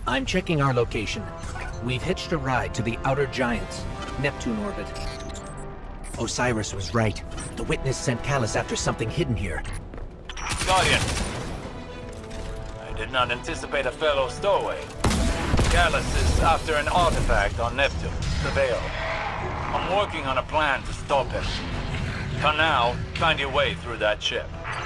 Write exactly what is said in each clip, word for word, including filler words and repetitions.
I'm checking our location. We've hitched a ride to the Outer Giants, Neptune orbit. Osiris was right. The witness sent Callus after something hidden here. Guardian. I did not anticipate a fellow stowaway. Callus is after an artifact on Neptune, the Veil. I'm working on a plan to stop him. For now, find your way through that ship.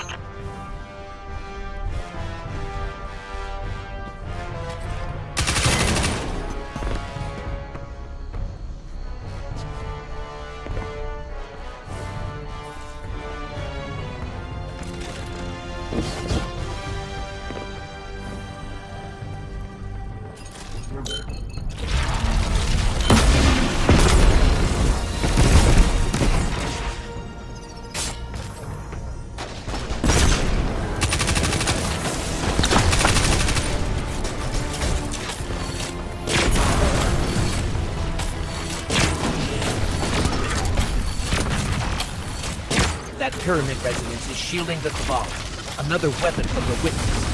That pyramid resonance is shielding the Cabal. Another weapon from the witness.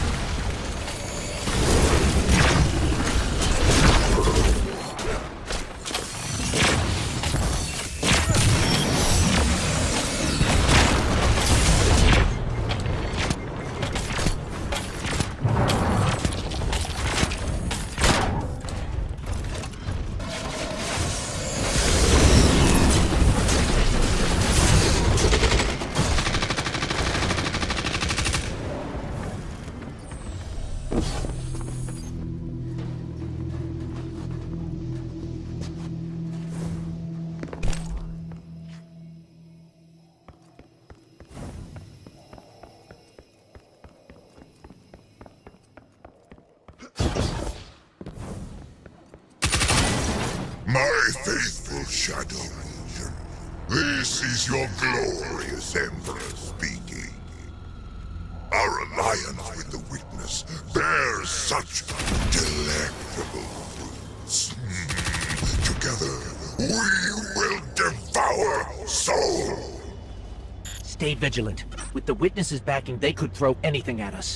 My faithful Shadow Legion, this is your glorious Emperor speaking. Our alliance with the Witness bears such delectable fruits. Together, we will devour soul. Stay vigilant. With the Witness's backing, they could throw anything at us.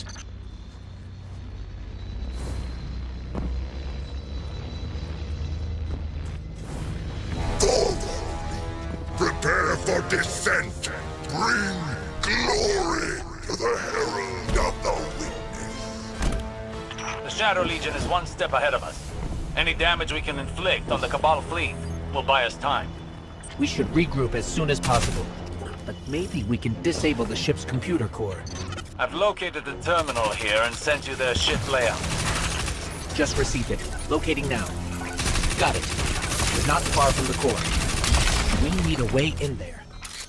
Prepare for descent! Bring glory to the Herald of the Witness! The Shadow Legion is one step ahead of us. Any damage we can inflict on the Cabal fleet will buy us time. We should regroup as soon as possible. But maybe we can disable the ship's computer core. I've located the terminal here and sent you their ship layout. Just received it. Locating now. Got it. We're not far from the core. We need a way in there.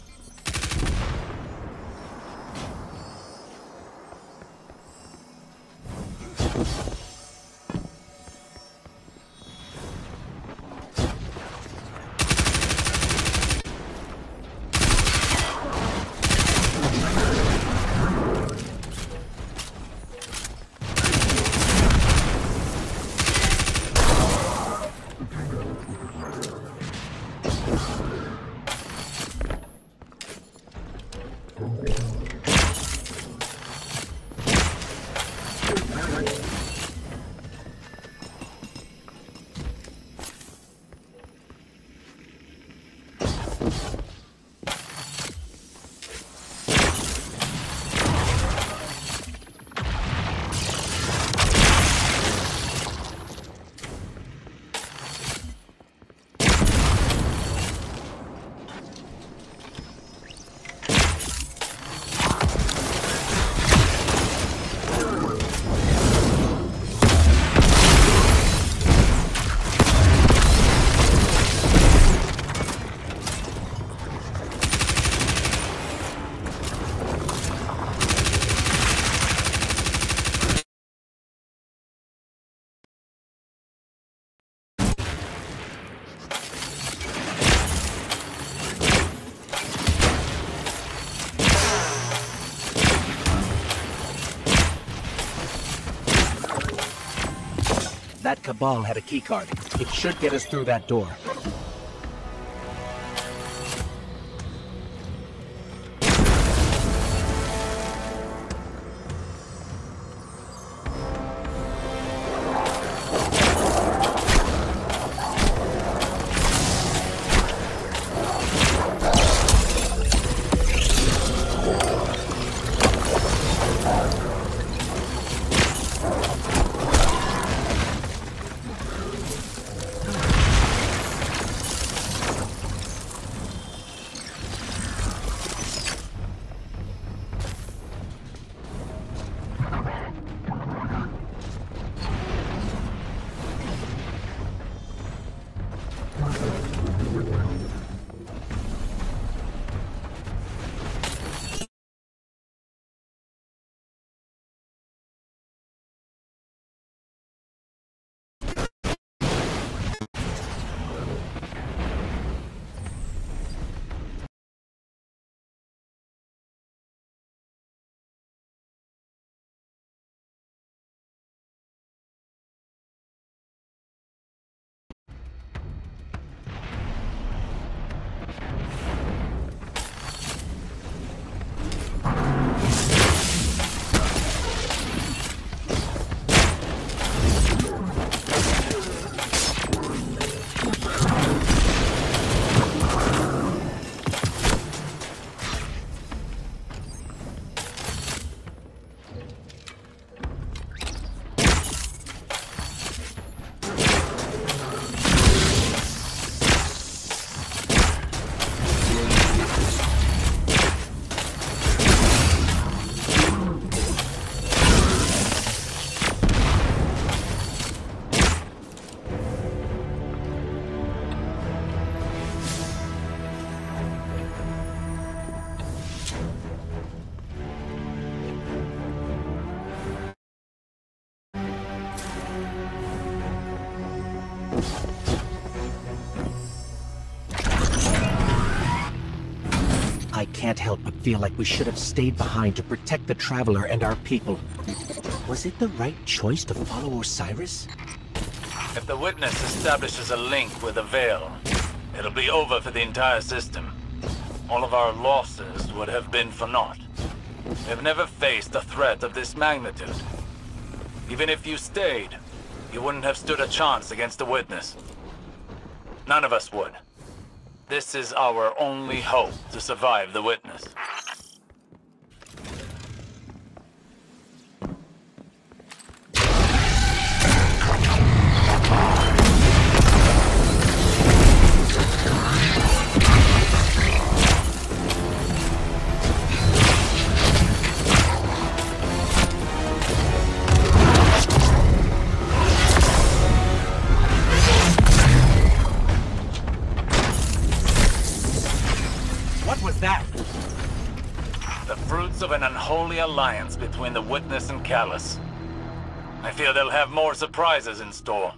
That Cabal had a keycard. It should get us through that door. I can't help but feel like we should have stayed behind to protect the Traveler and our people. Was it the right choice to follow Osiris? If the witness establishes a link with the Veil, it'll be over for the entire system. All of our losses would have been for naught. We've never faced a threat of this magnitude. Even if you stayed, you wouldn't have stood a chance against the witness. None of us would. This is our only hope to survive the witness. Of an unholy alliance between the Witness and Callus. I fear they'll have more surprises in store.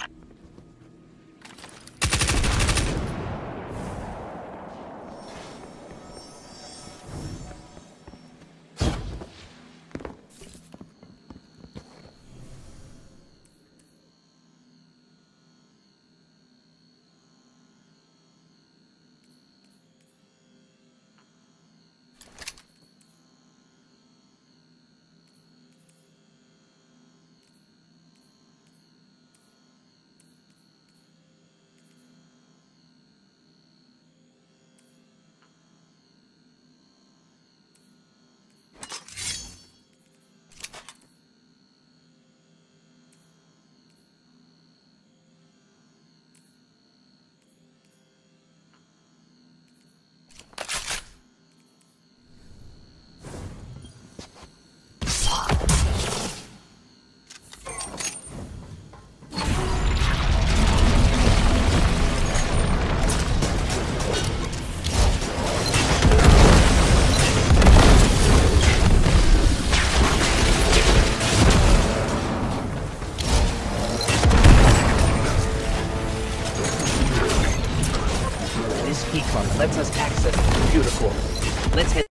Lets us access the computer core. Let's head.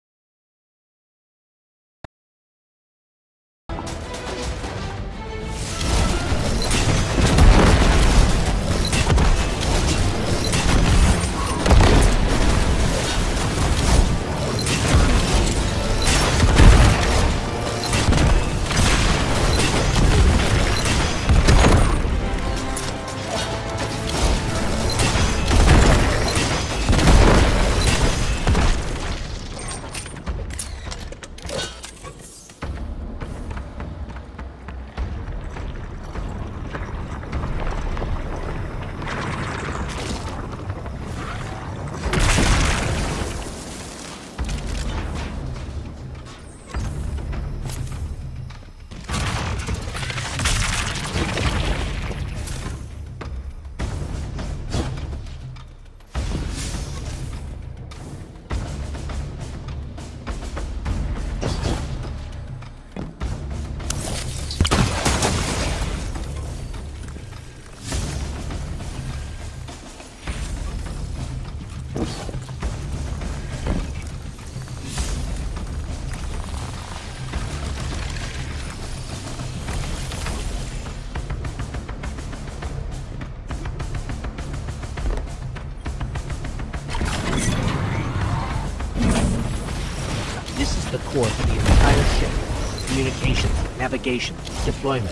The core for the entire ship. Communications, navigation, deployment.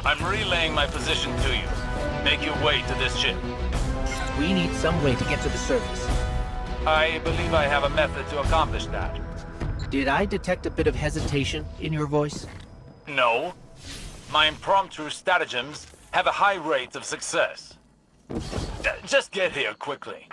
I'm relaying my position to you. Make your way to this ship. We need some way to get to the surface. I believe I have a method to accomplish that. Did I detect a bit of hesitation in your voice? No. My impromptu stratagems have a high rate of success. Uh, Just get here quickly.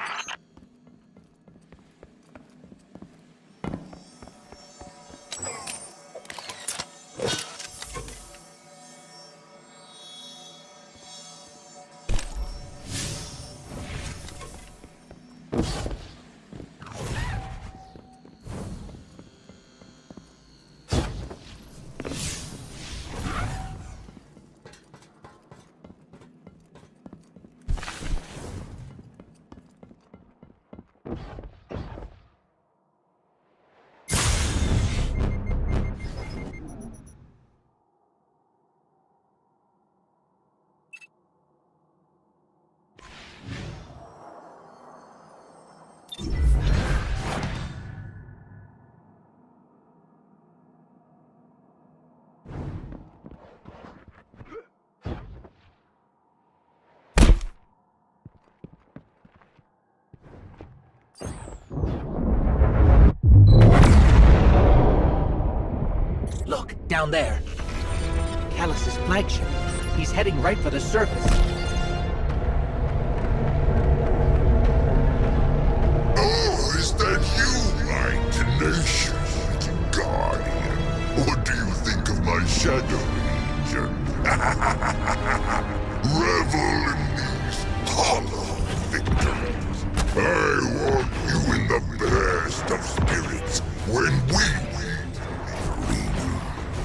Look, down there. Callus's flagship. He's heading right for the surface. Oh, is that you, my tenacious little guardian? What do you think of my shadow legion? Revel in these hollow victories. I want you in the best of spirits when we win the arena.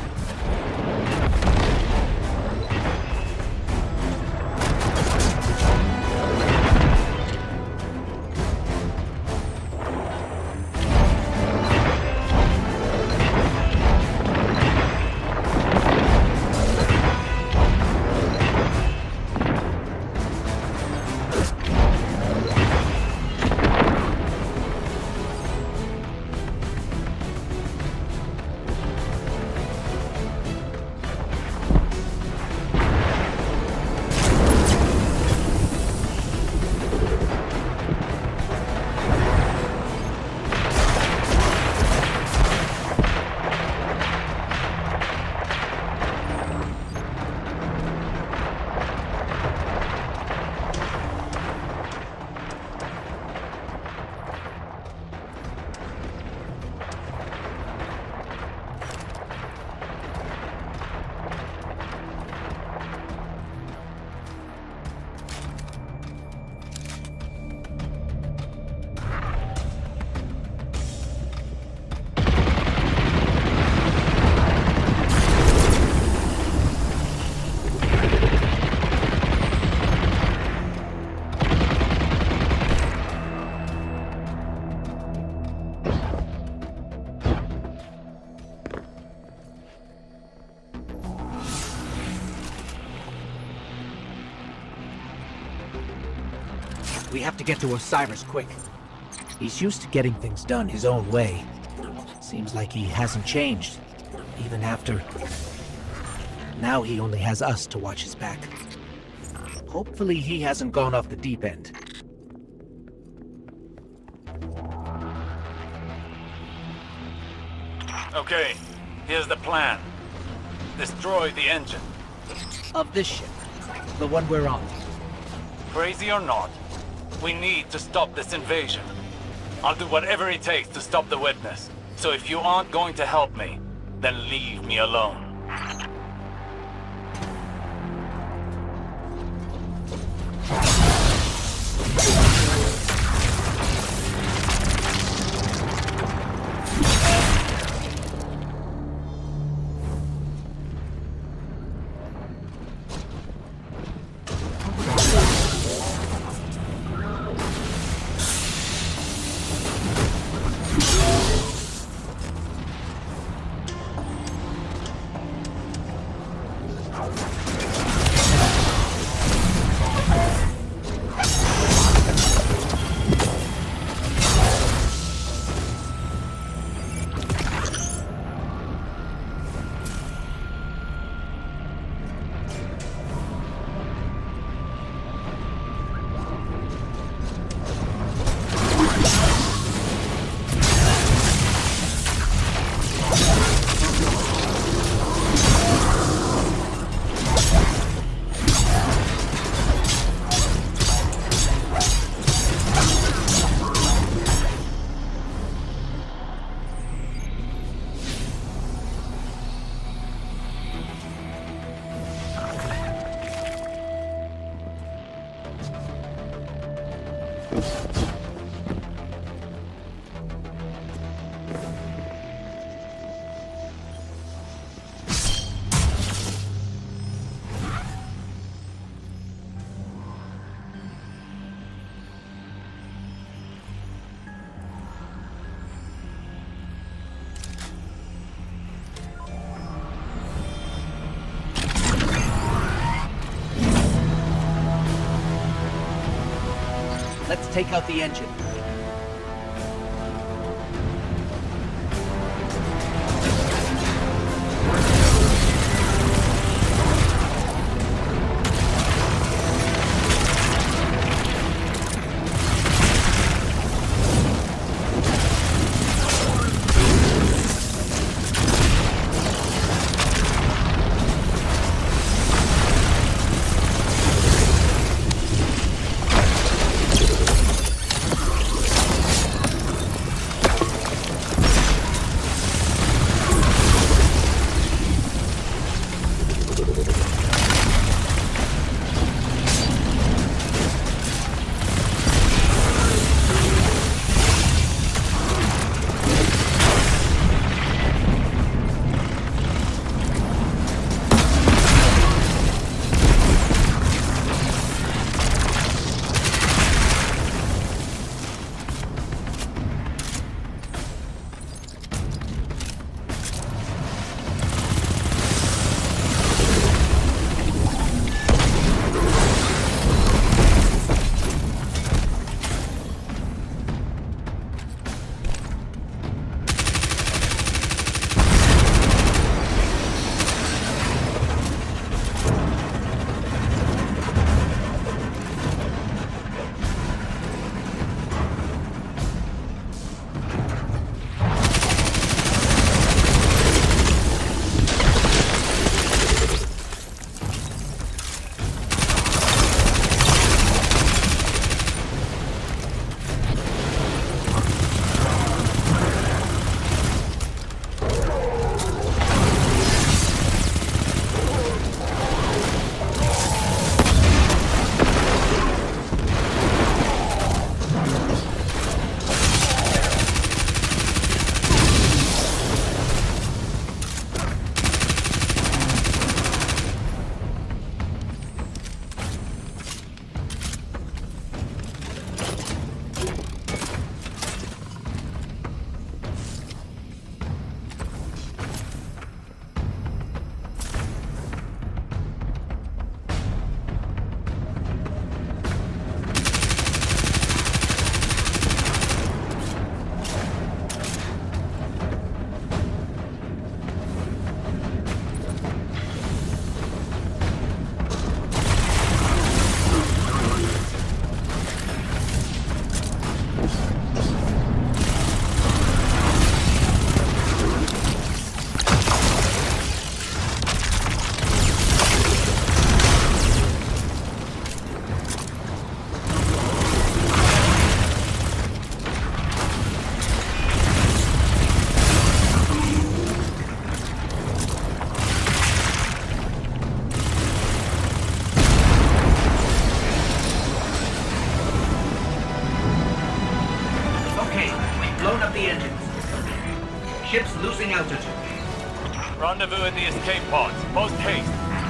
We have to get to Osiris quick. He's used to getting things done his own way. Seems like he hasn't changed, even after... Now he only has us to watch his back. Hopefully he hasn't gone off the deep end. Okay, here's the plan. Destroy the engine. Of this ship, the one we're on. Crazy or not, we need to stop this invasion. I'll do whatever it takes to stop the witness. So if you aren't going to help me, then leave me alone. Let's take out the engine. Ship's losing altitude. Rendezvous at the escape pods. Post haste.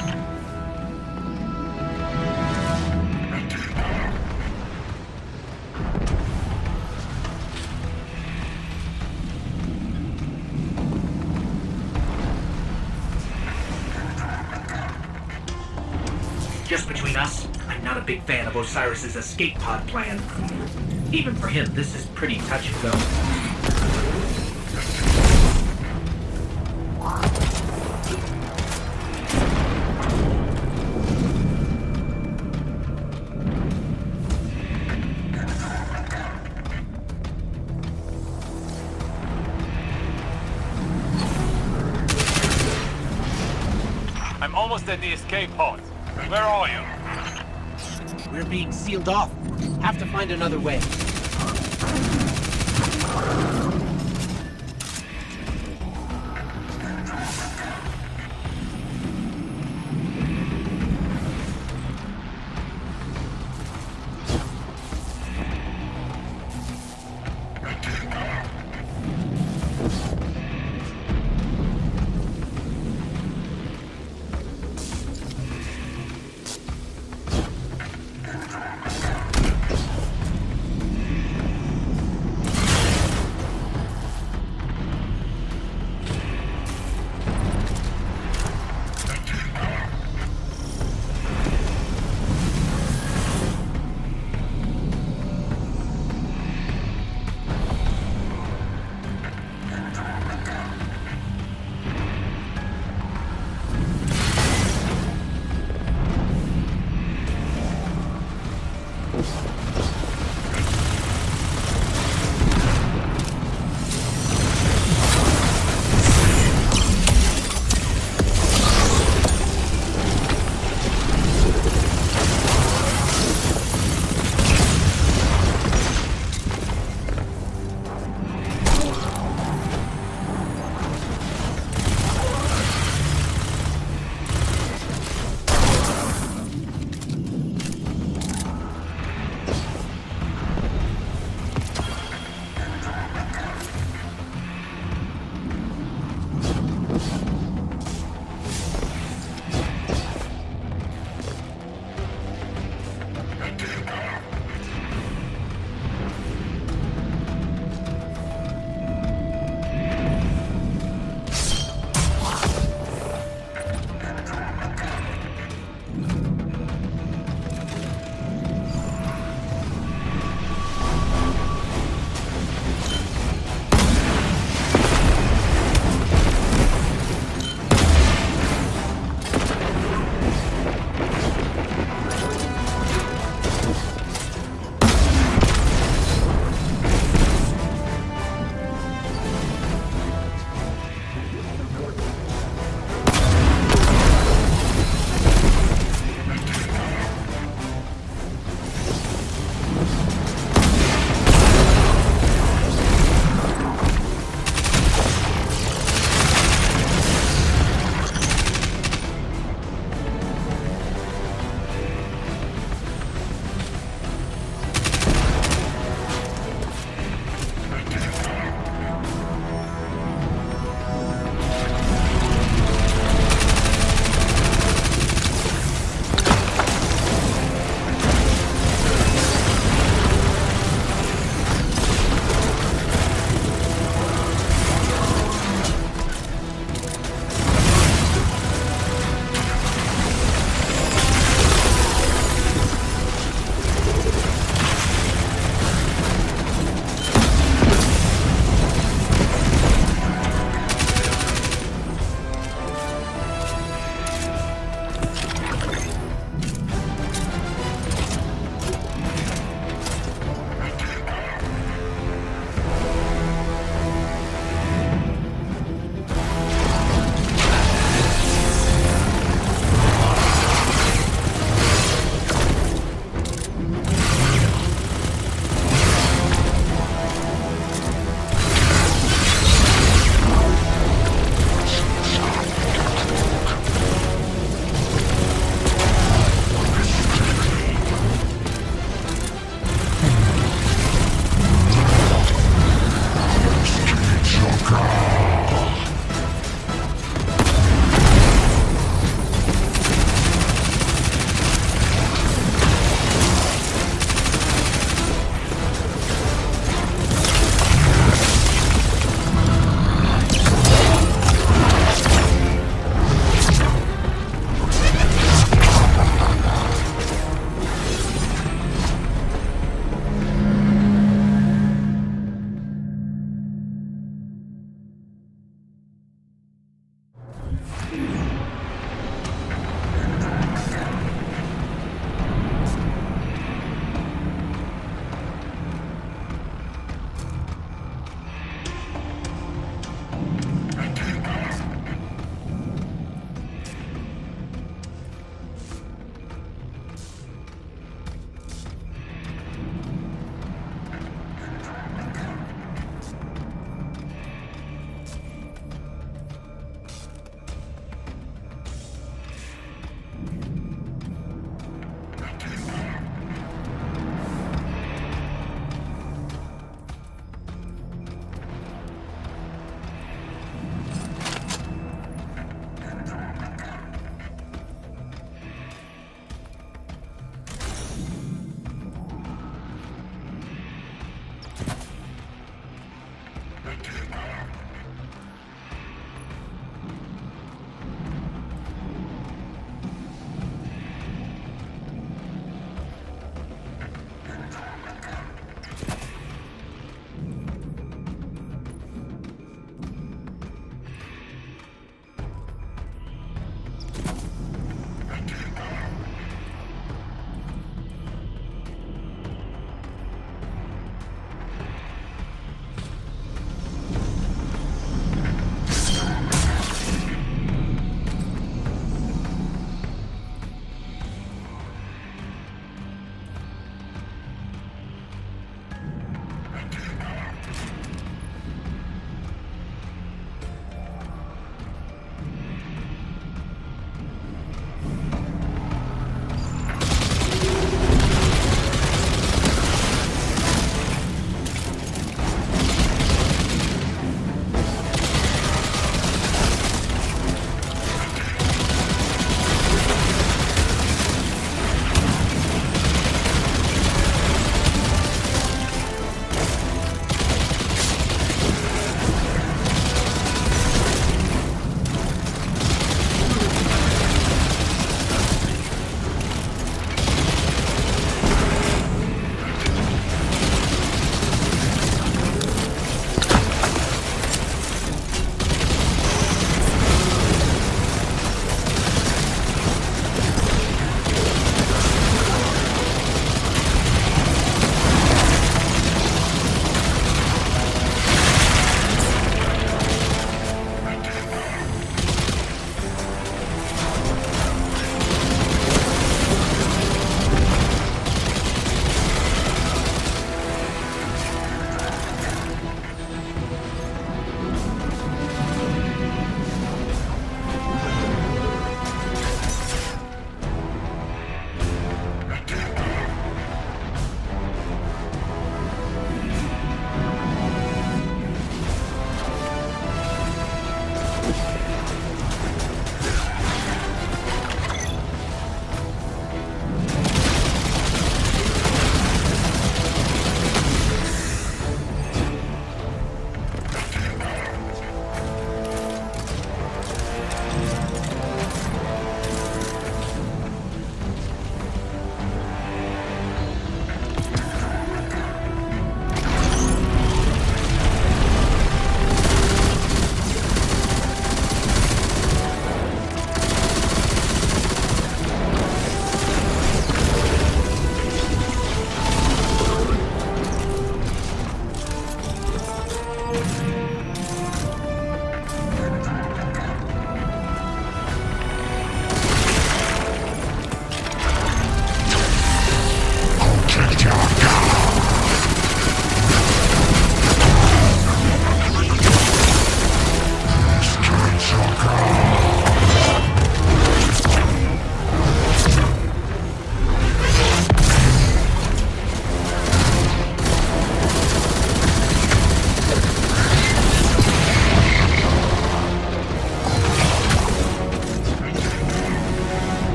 Just between us, I'm not a big fan of Osiris's escape pod plan. Even for him, this is pretty touch and go. I'm almost at the escape pods. Where are you? We're being sealed off. Have to find another way.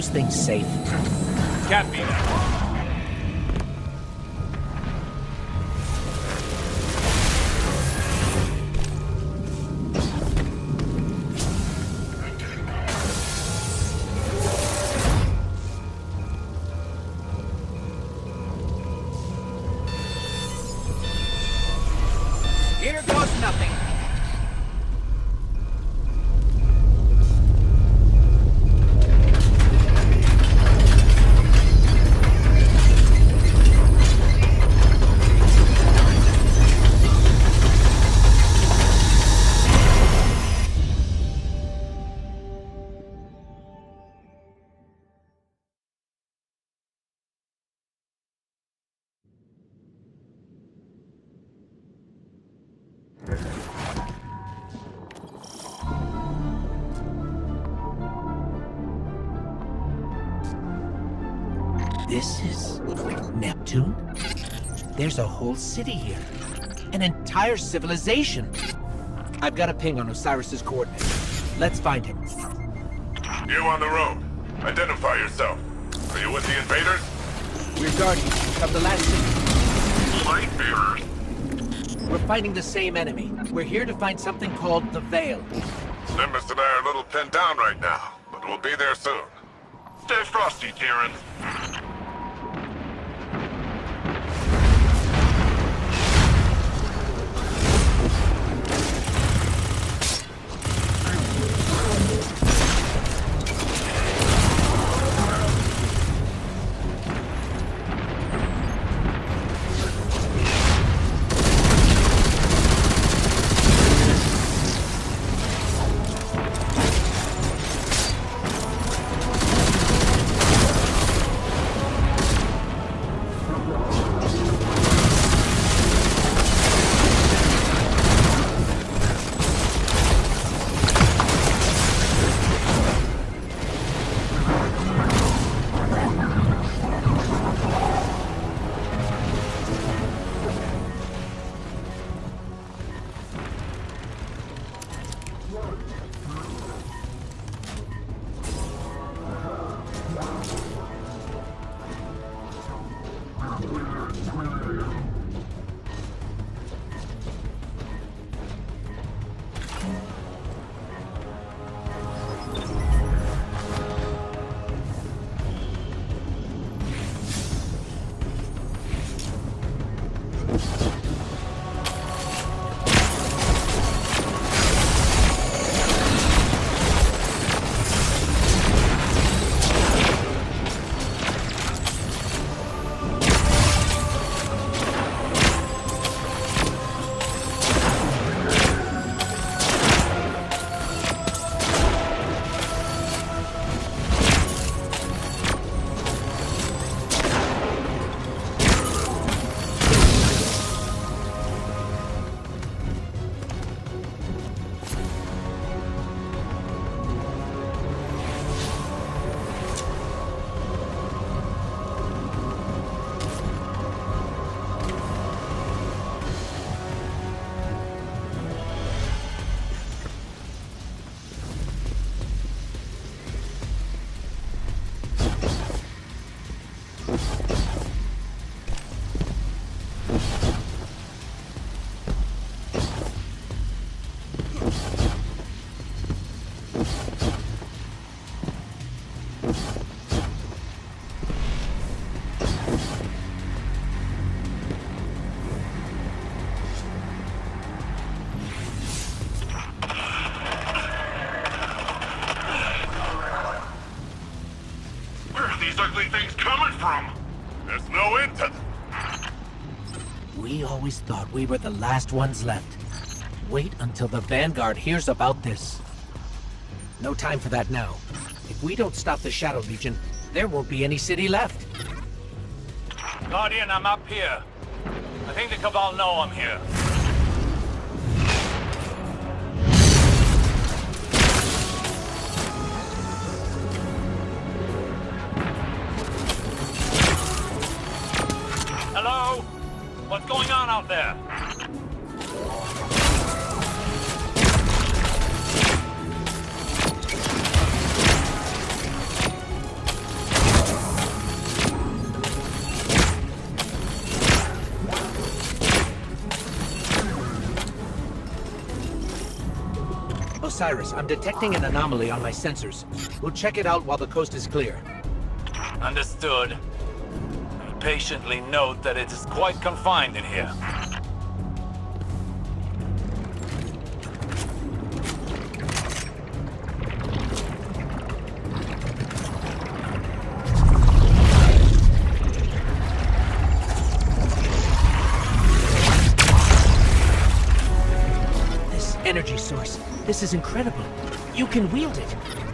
thing safe? Can't be that. Here goes nothing. This is Neptune? There's a whole city here. An entire civilization. I've got a ping on Osiris's coordinates. Let's find him. You on the road. Identify yourself. Are you with the invaders? We're guardians of the last city. Lightbearers. We're fighting the same enemy. We're here to find something called the Veil. Nimbus and I are a little pinned down right now, but we'll be there soon. Stay frosty, Terran. We always thought we were the last ones left. Wait until the Vanguard hears about this. No time for that now. If we don't stop the Shadow Legion, there won't be any city left. Guardian, I'm up here. I think the Cabal know I'm here. Hello? What's going on out there? Osiris, I'm detecting an anomaly on my sensors. We'll check it out while the coast is clear. Understood. Patiently note that it is quite confined in here. This energy source, this is incredible. You can wield it.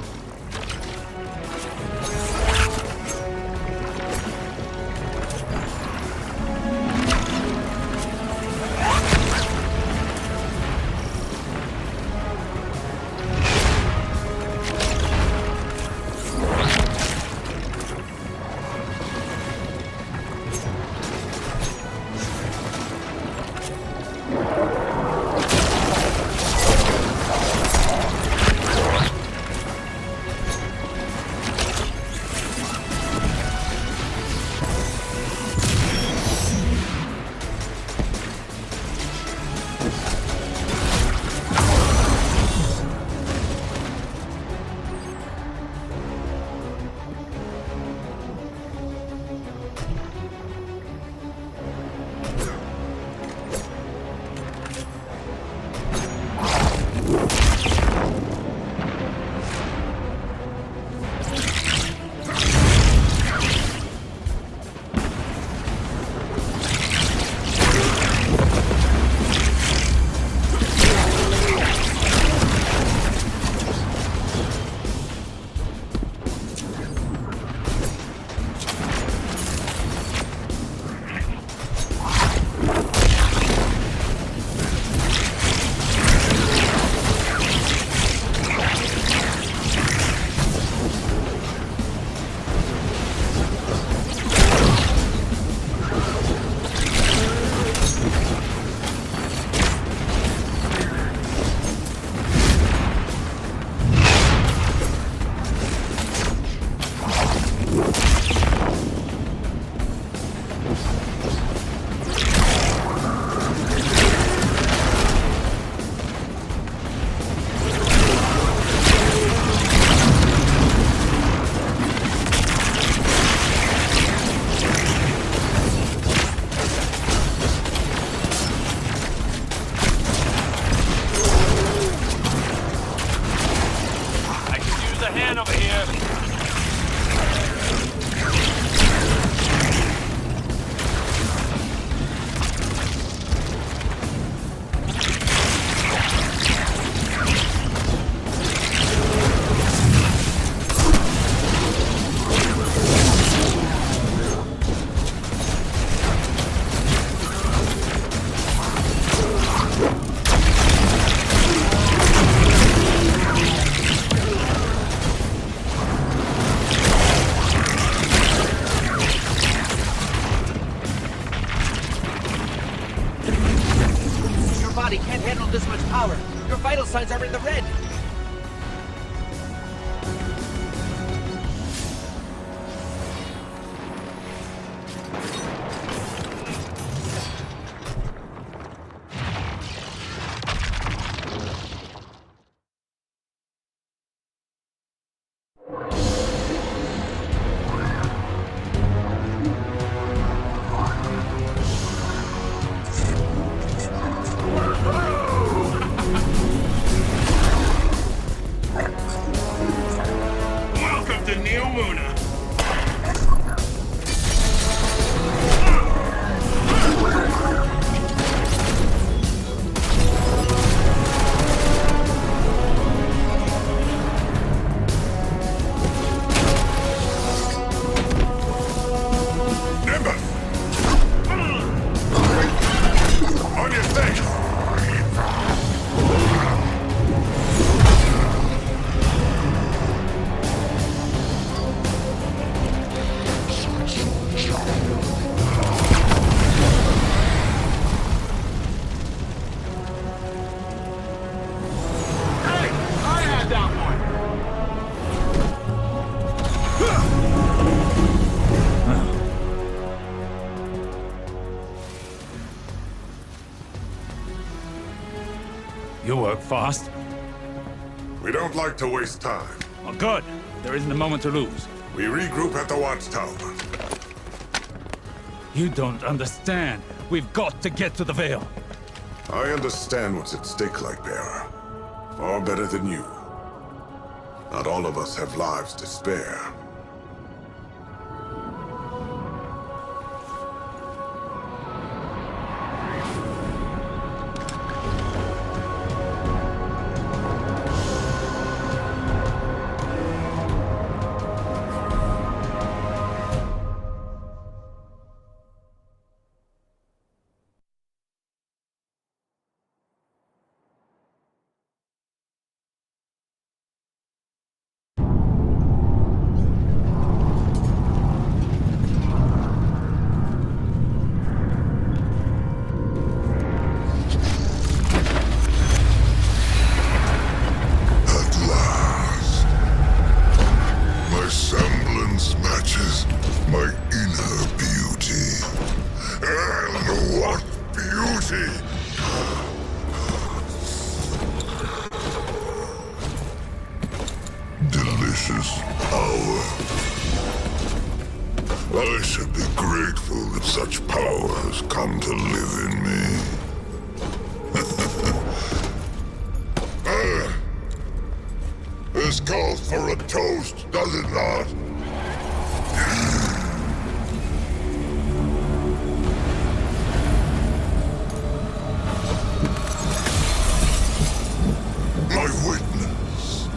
body can't handle this much power. Your vital signs are in the red. You work fast. We don't like to waste time. Oh, good. There isn't a moment to lose. We regroup at the watchtower. You don't understand. We've got to get to the Veil. I understand what's at stake, Lightbearer. Far better than you. Not all of us have lives to spare. Delicious power. I should be grateful that such power has come to live in me. uh, this calls for a toast, does it not? My witness.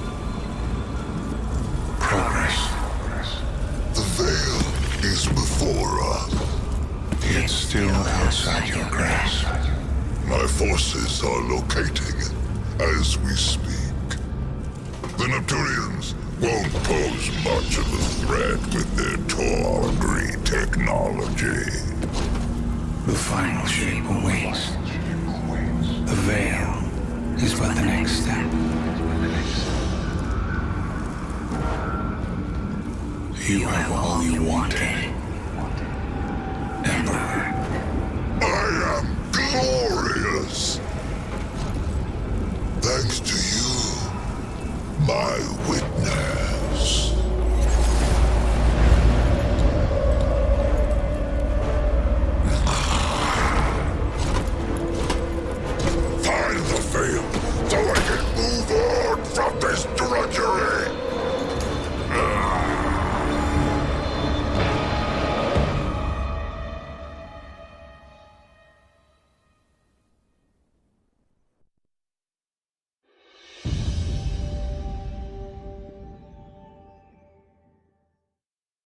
Progress. The Veil is before us. It's still outside your grasp. My forces are locating it as we speak. The Neptunians won't pose much of a threat with their tawdry technology. The final shape awaits. The Veil is but the next step. You have all you wanted.